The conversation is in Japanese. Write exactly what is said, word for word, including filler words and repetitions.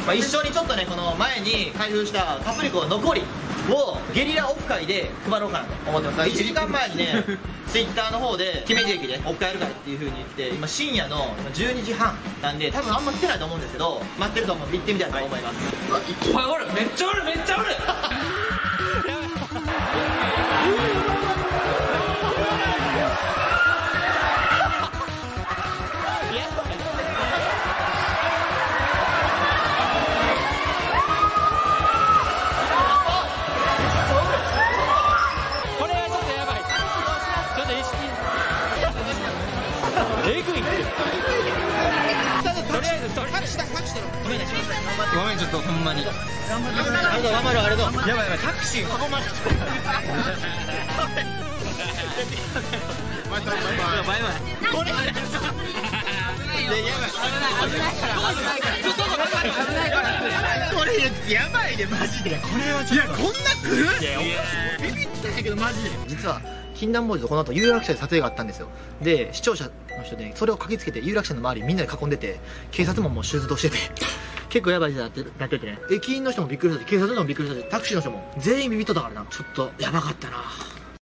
まあ、一緒にちょっとねこの前に開封したカプリコの残りをゲリラオフ会で配ろうかなと思ってます。いちじかんまえにねツイッターの方で姫路駅でオフ会やるからっていう風に言って今深夜のじゅうにじはんなんで多分あんま来てないと思うんですけど待ってると思うんで行ってみたいと思います。 うわいっぱいおる、めっちゃおるめっちゃおるえぐいって。とりあえずとりあえずごめんねすいません頑張ってごめんちょっとほんまにありがとう頑張るありがとう。 やばいやばいタクシー運ばれてバイバイバイバイこれやばい危ないからちょっと危ないからこれやばいでマジで。これはちょっといやこんな来るビビってないけどマジで。実は禁断ボーイズとこの後有楽町で撮影があったんですよ。で視聴者の人でそれを駆けつけて有楽町の周りみんなで囲んでて警察ももう出動してて結構やばい時代になっててね駅員の人もびっくりしたし警察の人もびっくりしたしタクシーの人も全員ビビっとったからな。ちょっとやばかったな。